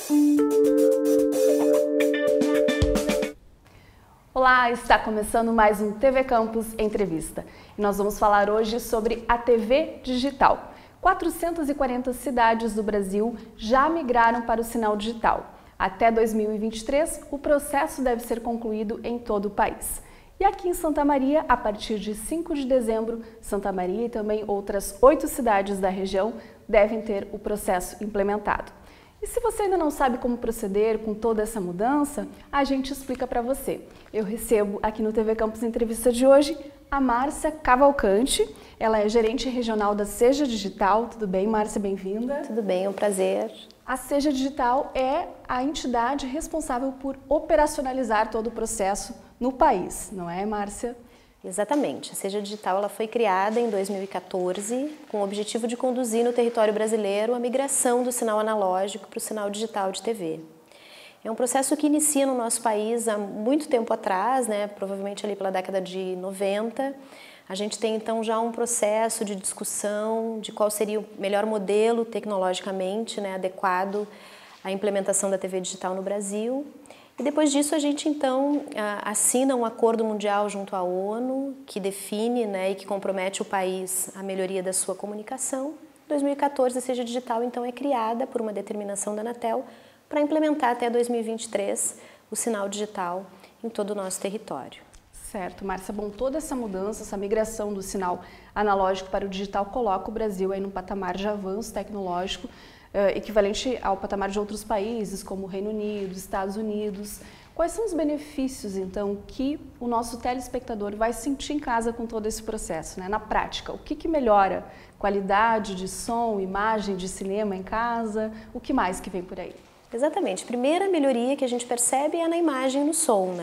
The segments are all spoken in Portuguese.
Olá, está começando mais um TV Campus Entrevista. E nós vamos falar hoje sobre a TV digital. 440 cidades do Brasil já migraram para o sinal digital. Até 2023, o processo deve ser concluído em todo o país. E aqui em Santa Maria, a partir de 5 de dezembro, Santa Maria e também outras 8 cidades da região devem ter o processo implementado. E se você ainda não sabe como proceder com toda essa mudança, a gente explica para você. Eu recebo aqui no TV Campus Entrevista de hoje a Márcia Cavalcante. Ela é gerente regional da Seja Digital. Tudo bem, Márcia? Bem-vinda. Tudo bem, é um prazer. A Seja Digital é a entidade responsável por operacionalizar todo o processo no país, não é, Márcia? Exatamente. A Seja Digital ela foi criada em 2014 com o objetivo de conduzir no território brasileiro a migração do sinal analógico para o sinal digital de TV. É um processo que inicia no nosso país há muito tempo atrás, provavelmente ali pela década de 90. A gente tem então já um processo de discussão de qual seria o melhor modelo tecnologicamente adequado à implementação da TV digital no Brasil. E depois disso a gente então assina um acordo mundial junto à ONU que define e que compromete o país à melhoria da sua comunicação. Em 2014 a Seja Digital então é criada por uma determinação da Anatel para implementar até 2023 o sinal digital em todo o nosso território. Certo, Márcia. Bom, toda essa mudança, essa migração do sinal analógico para o digital coloca o Brasil aí num patamar de avanço tecnológico equivalente ao patamar de outros países, como o Reino Unido, Estados Unidos. Quais são os benefícios, então, que o nosso telespectador vai sentir em casa com todo esse processo, na prática? O que melhora? Qualidade de som, imagem de cinema em casa? O que mais que vem por aí? Exatamente. A primeira melhoria que a gente percebe é na imagem e no som,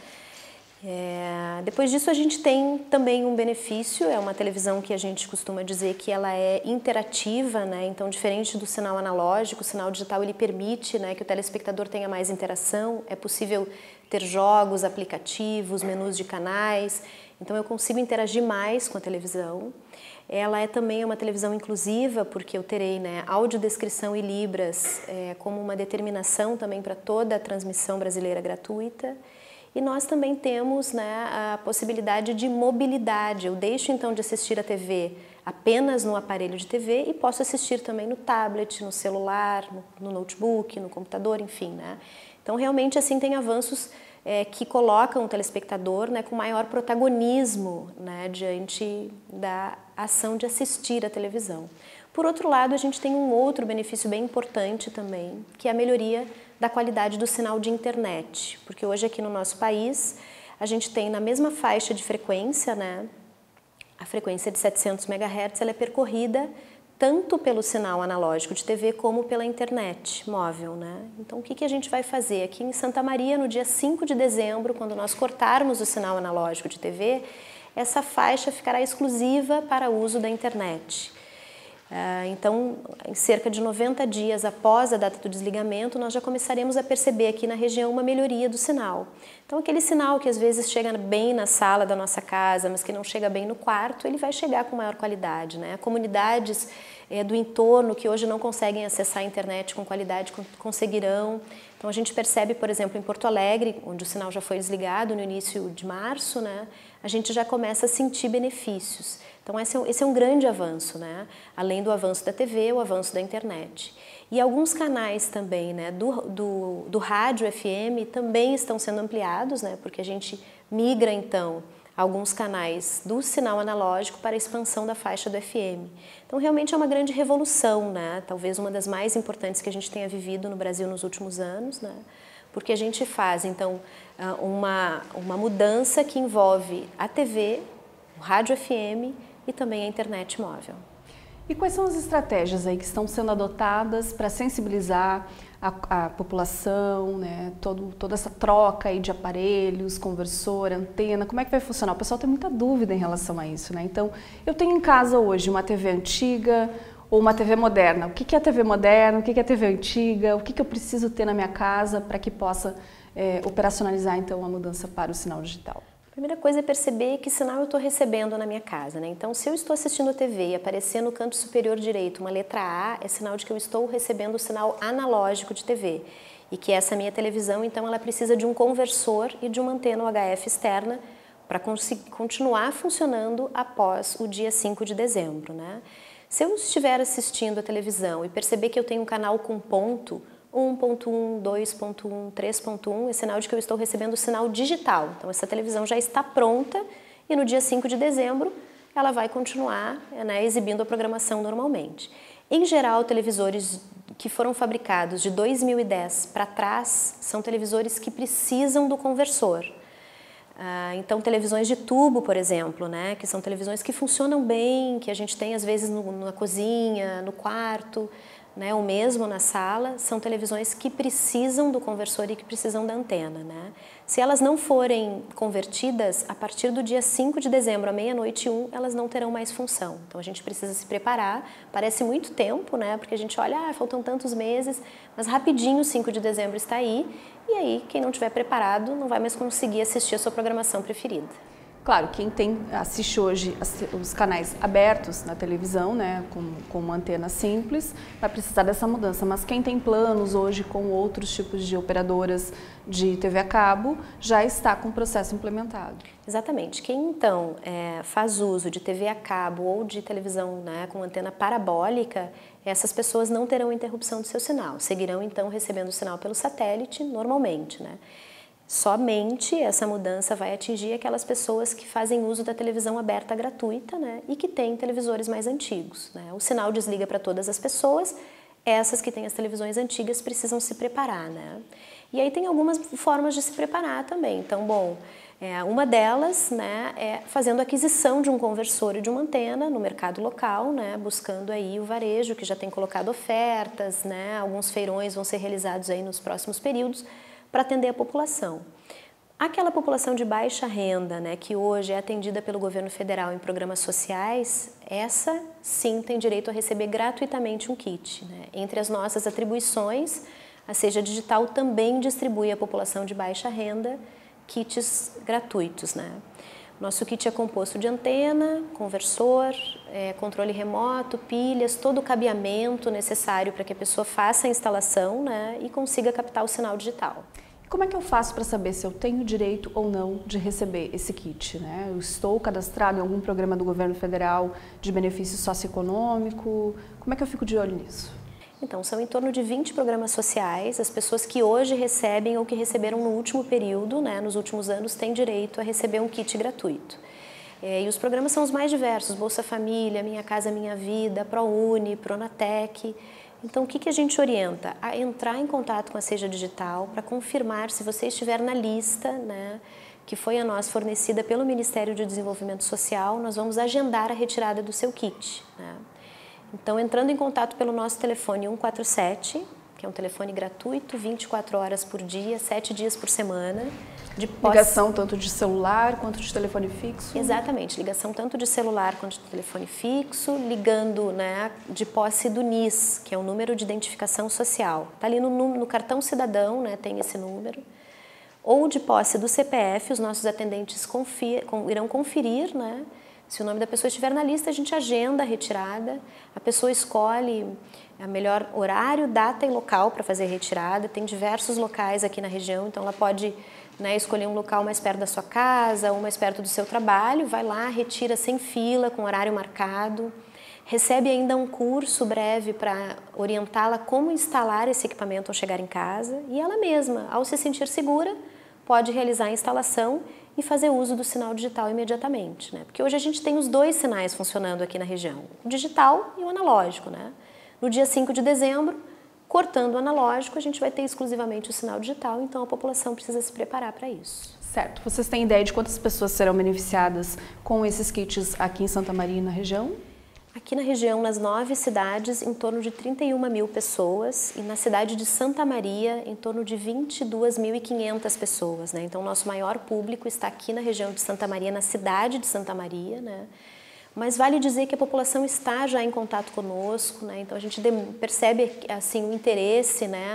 Depois disso a gente tem também um benefício, é uma televisão que a gente costuma dizer que ela é interativa, então diferente do sinal analógico, o sinal digital ele permite que o telespectador tenha mais interação, é possível ter jogos, aplicativos, menus de canais, então eu consigo interagir mais com a televisão. Ela é também uma televisão inclusiva, porque eu terei audiodescrição e libras como uma determinação também para toda a transmissão brasileira gratuita. E nós também temos a possibilidade de mobilidade. Eu deixo então de assistir a TV apenas no aparelho de TV e posso assistir também no tablet, no celular, no notebook, no computador, enfim. Então realmente assim tem avanços que colocam o telespectador com maior protagonismo diante da ação de assistir a televisão. Por outro lado, a gente tem um outro benefício bem importante também, que é a melhoria da qualidade do sinal de internet, porque hoje aqui no nosso país a gente tem na mesma faixa de frequência, a frequência de 700 MHz, ela é percorrida tanto pelo sinal analógico de TV como pela internet móvel, Então o que a gente vai fazer? Aqui em Santa Maria, no dia 5 de dezembro, quando nós cortarmos o sinal analógico de TV, essa faixa ficará exclusiva para uso da internet. Então, em cerca de 90 dias após a data do desligamento, nós já começaremos a perceber aqui na região uma melhoria do sinal. Então, aquele sinal que às vezes chega bem na sala da nossa casa, mas que não chega bem no quarto, ele vai chegar com maior qualidade. Comunidades do entorno que hoje não conseguem acessar a internet com qualidade conseguirão. Então, a gente percebe, por exemplo, em Porto Alegre, onde o sinal já foi desligado no início de março, a gente já começa a sentir benefícios. Então esse é um grande avanço, Além do avanço da TV, o avanço da internet. E alguns canais também, do rádio FM também estão sendo ampliados, porque a gente migra então alguns canais do sinal analógico para a expansão da faixa do FM. Então realmente é uma grande revolução, Talvez uma das mais importantes que a gente tenha vivido no Brasil nos últimos anos, Porque a gente faz então uma mudança que envolve a TV, o rádio FM e também a internet móvel. E quais são as estratégias aí que estão sendo adotadas para sensibilizar a população, toda essa troca aí de aparelhos, conversor, antena, como é que vai funcionar? O pessoal tem muita dúvida em relação a isso, Então, eu tenho em casa hoje uma TV antiga ou uma TV moderna. O que é TV moderna? O que é TV antiga? O que eu preciso ter na minha casa para que possa operacionalizar então a mudança para o sinal digital? Primeira coisa é perceber que sinal eu estou recebendo na minha casa, né? Então, se eu estou assistindo a TV e aparecer no canto superior direito uma letra A, é sinal de que eu estou recebendo o sinal analógico de TV. E que essa minha televisão, então, ela precisa de um conversor e de uma antena UHF externa para continuar funcionando após o dia 5 de dezembro, né? Se eu estiver assistindo a televisão e perceber que eu tenho um canal com ponto, 1.1, 2.1, 3.1, é sinal de que eu estou recebendo o sinal digital. Então, essa televisão já está pronta e no dia 5 de dezembro ela vai continuar, né, exibindo a programação normalmente. Em geral, televisores que foram fabricados de 2010 para trás são televisores que precisam do conversor. Então, televisões de tubo, por exemplo, né, que são televisões que funcionam bem, que a gente tem às vezes na cozinha, no quarto, né, ou mesmo na sala, são televisões que precisam do conversor e que precisam da antena, né? Se elas não forem convertidas, a partir do dia 5 de dezembro, à meia-noite 1, elas não terão mais função. Então a gente precisa se preparar, parece muito tempo, né? Porque a gente olha, faltam tantos meses, mas rapidinho 5 de dezembro está aí, e aí quem não estiver preparado não vai mais conseguir assistir a sua programação preferida. Claro, quem assiste hoje os canais abertos na televisão, né, com uma antena simples, vai precisar dessa mudança. Mas quem tem planos hoje com outros tipos de operadoras de TV a cabo, já está com o processo implementado. Exatamente. Quem então faz uso de TV a cabo ou de televisão, né, com antena parabólica, essas pessoas não terão interrupção do seu sinal. Seguirão então recebendo o sinal pelo satélite normalmente, né? Somente essa mudança vai atingir aquelas pessoas que fazem uso da televisão aberta gratuita, né, e que têm televisores mais antigos, né? O sinal desliga para todas as pessoas, essas que têm as televisões antigas precisam se preparar, né? E aí tem algumas formas de se preparar também. Então, bom, uma delas, né, é fazendo aquisição de um conversor e de uma antena no mercado local, né, buscando aí o varejo que já tem colocado ofertas, né, alguns feirões vão ser realizados aí nos próximos períodos, para atender a população. Aquela população de baixa renda, né, que hoje é atendida pelo governo federal em programas sociais, essa sim tem direito a receber gratuitamente um kit, né? Entre as nossas atribuições, a Seja Digital também distribui à população de baixa renda kits gratuitos, né? Nosso kit é composto de antena, conversor, controle remoto, pilhas, todo o cabeamento necessário para que a pessoa faça a instalação, né, e consiga captar o sinal digital. Como é que eu faço para saber se eu tenho direito ou não de receber esse kit, né? Eu estou cadastrado em algum programa do governo federal de benefício socioeconômico? Como é que eu fico de olho nisso? Então, são em torno de 20 programas sociais. As pessoas que hoje recebem ou que receberam no último período, né, nos últimos anos, têm direito a receber um kit gratuito. E os programas são os mais diversos: Bolsa Família, Minha Casa Minha Vida, ProUni, Pronatec. Então, o que a gente orienta? A entrar em contato com a Seja Digital para confirmar se você estiver na lista, né, que foi a nós fornecida pelo Ministério do Desenvolvimento Social. Nós vamos agendar a retirada do seu kit, né? Então, entrando em contato pelo nosso telefone 147, que é um telefone gratuito, 24 horas por dia, 7 dias por semana. Ligação tanto de celular quanto de telefone fixo? Exatamente, ligação tanto de celular quanto de telefone fixo, ligando, né, de posse do NIS, que é o número de identificação social. Está ali no cartão cidadão, né, tem esse número. Ou de posse do CPF, os nossos atendentes irão conferir, né? Se o nome da pessoa estiver na lista, a gente agenda a retirada, a pessoa escolhe o melhor horário, data e local para fazer a retirada. Tem diversos locais aqui na região, então ela pode, né, escolher um local mais perto da sua casa ou mais perto do seu trabalho, vai lá, retira sem fila, com horário marcado. Recebe ainda um curso breve para orientá-la como instalar esse equipamento ao chegar em casa, e ela mesma, ao se sentir segura, pode realizar a instalação e fazer uso do sinal digital imediatamente, né? Porque hoje a gente tem os dois sinais funcionando aqui na região, o digital e o analógico, né? No dia 5 de dezembro, cortando o analógico, a gente vai ter exclusivamente o sinal digital, então a população precisa se preparar para isso. Certo. Vocês têm ideia de quantas pessoas serão beneficiadas com esses kits aqui em Santa Maria e na região? Aqui na região, nas 9 cidades, em torno de 31 mil pessoas, e na cidade de Santa Maria, em torno de 22.500 pessoas, né? Então, o nosso maior público está aqui na região de Santa Maria, na cidade de Santa Maria, né? Mas vale dizer que a população está já em contato conosco, né? Então a gente percebe assim o interesse, né,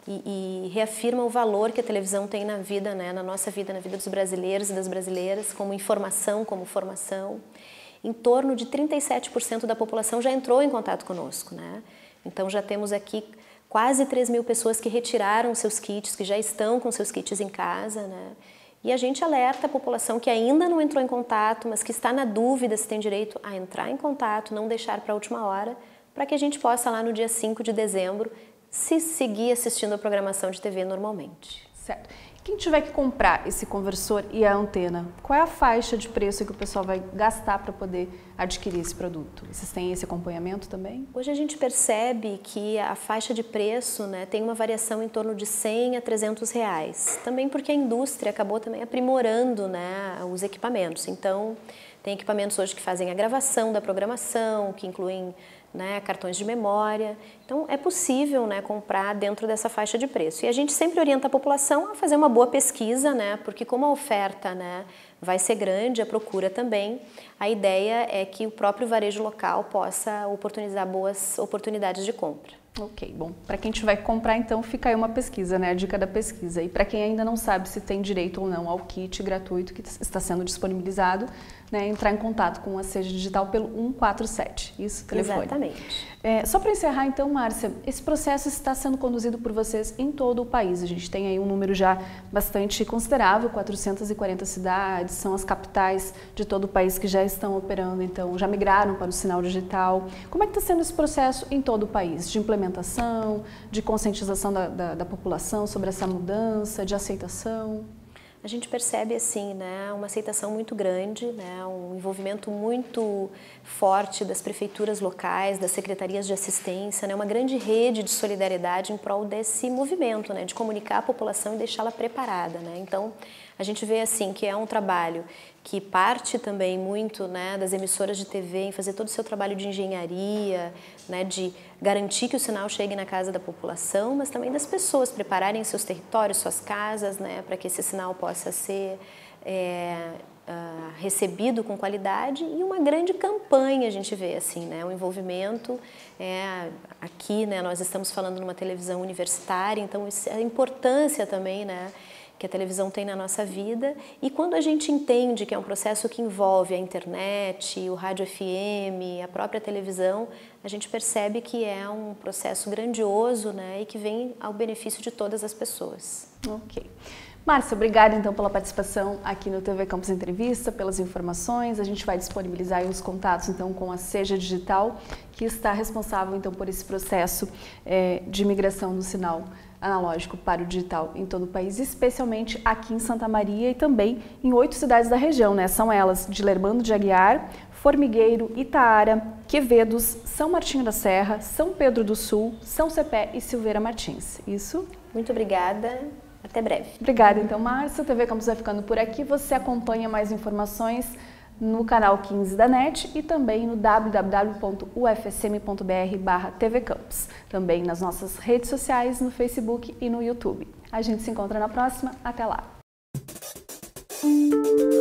e reafirma o valor que a televisão tem na vida, né, na nossa vida, na vida dos brasileiros e das brasileiras, como informação, como formação. Em torno de 37% da população já entrou em contato conosco, né? Então já temos aqui quase 3.000 pessoas que retiraram seus kits, que já estão com seus kits em casa, né? E a gente alerta a população que ainda não entrou em contato, mas que está na dúvida se tem direito a entrar em contato, não deixar para a última hora, para que a gente possa lá no dia 5 de dezembro se seguir assistindo a programação de TV normalmente. Certo. Quem tiver que comprar esse conversor e a antena, qual é a faixa de preço que o pessoal vai gastar para poder adquirir esse produto? Vocês têm esse acompanhamento também? Hoje a gente percebe que a faixa de preço, né, tem uma variação em torno de 100 a 300 reais. Também porque a indústria acabou também aprimorando, né, os equipamentos. Então, tem equipamentos hoje que fazem a gravação da programação, que incluem, né, cartões de memória. Então é possível, né, comprar dentro dessa faixa de preço. E a gente sempre orienta a população a fazer uma boa pesquisa, né, porque como a oferta, né, vai ser grande, a procura também, a ideia é que o próprio varejo local possa oportunizar boas oportunidades de compra. Ok, bom, para quem tiver que comprar, então fica aí uma pesquisa, né, a dica da pesquisa. E para quem ainda não sabe se tem direito ou não ao kit gratuito que está sendo disponibilizado, né, entrar em contato com a Seja Digital pelo 147, isso, telefone. Exatamente. Só para encerrar então, Márcia, esse processo está sendo conduzido por vocês em todo o país. A gente tem aí um número já bastante considerável, 440 cidades, são as capitais de todo o país que já estão operando, então já migraram para o sinal digital. Como é que está sendo esse processo em todo o país, de implementação, de conscientização da população sobre essa mudança, de aceitação? A gente percebe assim, né, uma aceitação muito grande, né, um envolvimento muito forte das prefeituras locais, das secretarias de assistência, né, uma grande rede de solidariedade em prol desse movimento, né, de comunicar a população e deixá-la preparada, né. Então, a gente vê assim que é um trabalho que parte também muito, né, das emissoras de TV em fazer todo o seu trabalho de engenharia, né, de garantir que o sinal chegue na casa da população, mas também das pessoas prepararem seus territórios, suas casas, né, para que esse sinal possa ser recebido com qualidade, e uma grande campanha a gente vê assim, né, um envolvimento. Aqui, né, nós estamos falando numa televisão universitária, então a importância também, né, que a televisão tem na nossa vida, e quando a gente entende que é um processo que envolve a internet, o rádio FM, a própria televisão, a gente percebe que é um processo grandioso, né, e que vem ao benefício de todas as pessoas. Ok. Márcia, obrigada então pela participação aqui no TV Campus Entrevista, pelas informações. A gente vai disponibilizar aí os contatos então com a Seja Digital, que está responsável então por esse processo de migração do sinal analógico para o digital em todo o país, especialmente aqui em Santa Maria e também em 8 cidades da região, né? São elas Dilermando de Aguiar, Formigueiro, Itaara, Quevedos, São Martinho da Serra, São Pedro do Sul, São Cepé e Silveira Martins. Isso? Muito obrigada. Até breve. Obrigada, então, Márcia. O TV Campus vai ficando por aqui. Você acompanha mais informações no canal 15 da NET e também no www.ufsm.br/tvcampus. Também nas nossas redes sociais, no Facebook e no YouTube. A gente se encontra na próxima. Até lá!